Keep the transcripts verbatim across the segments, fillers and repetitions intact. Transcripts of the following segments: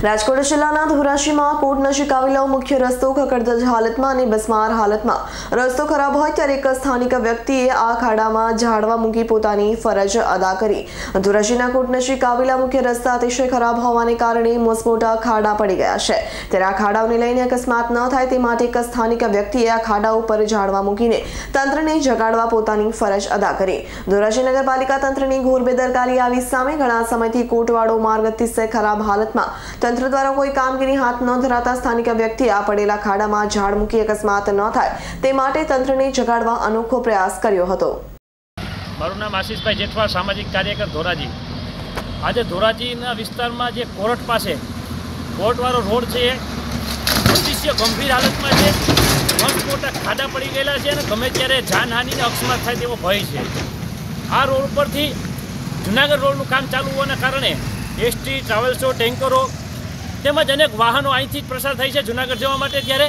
રાજકોટ જિલ્લાના ધોરાજીમાં કોટ નજીક આવેલો મુખ્ય રસ્તો ખખડધજ હાલતમાં અને બસમાર હાલતમાં રસ્તો ખરાબ હોય ત્યારે એક સ્થાનિક વ્યક્તિએ આ ખાડામાં ઝાડવા મૂકી પોતાની ફરજ અદા કરી। ધોરાજીના કોટ નજીક આવેલા મુખ્ય રસ્તા અતિશય ખરાબ હોવાને કારણે મોસમોટા ખાડા પડી ગયા છે, ત્યારે આ ખાડાઓને લઈને અકસ્માત ન થાય તે માટે એક સ્થાનિક વ્યક્તિએ આ ખાડા ઉપર ઝાડવા મૂકીને તંત્રને જગાડવા પોતાની ફરજ અદા કરી। ધોરાજી નગરપાલિકા તંત્રની ઘોર બેદરકારી આવી સામે ઘણા સમયથી કોટવાડો માર્ગ અતિશય ખરાબ હાલતમાં તંત્ર દ્વારા કોઈ કામગીરી હાથ ન ધરાતા સ્થાનિક વ્યક્તિએ આ પડેલા ખાડામાં ઝાડ મૂકી અકસ્માત ન થાય તે માટે તંત્રને જગાડવા અનોખો પ્રયાસ કર્યો હતો। મારું નામ આશીષભાઈ જેઠવા, સામાજિક કાર્યકર ધોરાજી। આજે ધોરાજીના વિસ્તારમાં જે કોર્ટ પાસે કોર્ટવાળો રોડ છે એ અતિશય ગંભીર હાલતમાં છે, મસ્ત મોટા ખાડા પડી ગયેલા છે અને ગમે ત્યારે જાનહાનિને અકસ્માત થાય તેવો ભય છે। આ રોડ પરથી જુનાગઢ રોડનું કામ ચાલુ હોવાના કારણે એસટી, ટ્રાવેલ્સો, ટેન્કરો તેમજ અનેક વાહનો અહીંથી જ પ્રસાર થાય છે જુનાગઢ જવા માટે, ત્યારે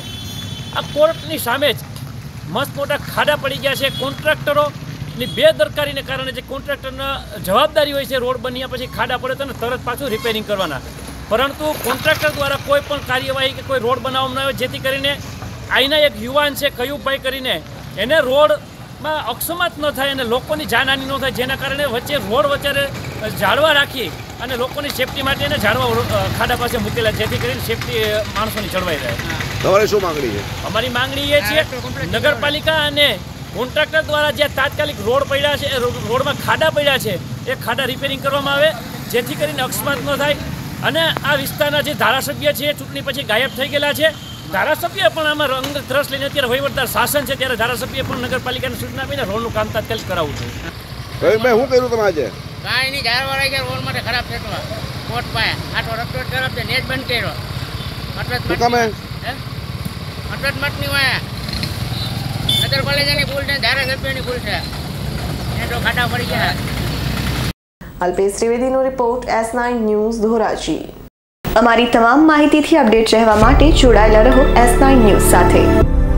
આ કોર્ટની સામે જ મસ્ત મોટા ખાડા પડી ગયા છે। કોન્ટ્રાક્ટરોની બેદરકારીને કારણે જે કોન્ટ્રાક્ટરના જવાબદારી હોય છે રોડ બન્યા પછી ખાડા પડે તો તરત પાછું રિપેરિંગ કરવાના, પરંતુ કોન્ટ્રાક્ટર દ્વારા કોઈ પણ કાર્યવાહી કે કોઈ રોડ બનાવવામાં આવે જેથી કરીને અહીંના એક યુવાન છે કયુભાઈ કરીને એને રોડમાં અકસ્માત ન થાય અને લોકોની જાનહાનિ ન થાય, જેના કારણે વચ્ચે રોડ વચ્ચે ઝાડવા રાખી અને લોકોની સેફટી માટે એને ઝાડવા ખાડા પાસે મૂકેલા, જેથી કરીને સેફટી માણસોની જળવાઈ રહે। તમારી શું માંગણી છે? અમારી માંગણી એ છે નગરપાલિકા અને કોન્ટ્રાક્ટર દ્વારા જે તાત્કાલિક રોડ પડ્યા છે, રોડમાં ખાડા પડ્યા છે એ ખાડા રિપેરિંગ કરવામાં આવે જેથી કરીને અકસ્માત ન થાય। અને આ વિસ્તારના જે ધારાસભ્ય છે એ ચૂંટણી પછી ગાયબ થઈ ગયેલા છે। ધારાસભ્ય પણ આમાં રંગ રસ લઈને અત્યારે વહીવટદાર શાસન છે, ત્યારે ધારાસભ્ય પણ નગરપાલિકાને સૂચના આપીને રોડનું કામ તાત્કાલિક કરાવવું જોઈએ। મેં શું કર્યું તમે આજે? કાંઈ નહીં, ઝાડવાળા ગયા રોડ માટે ખરાબ થતો કોટ પાયા આટલો રસ્તો ખરાબ છે, નેટ બંધ કર્યો અટવત તમે અટવત મટની વાયા નગરપાલિકાની ભૂલ છે, ધારાસભ્યની ભૂલ છે, નેટો ખાડા પડી ગયા। અલ્પેશ ત્રિવેદીનો report, S nine news, Dhoraji. અમારી તમામ માહિતીથી અપડેટ રહેવા માટે જોડાયેલા રહો એસ નાઇન ન્યૂઝ સાથે।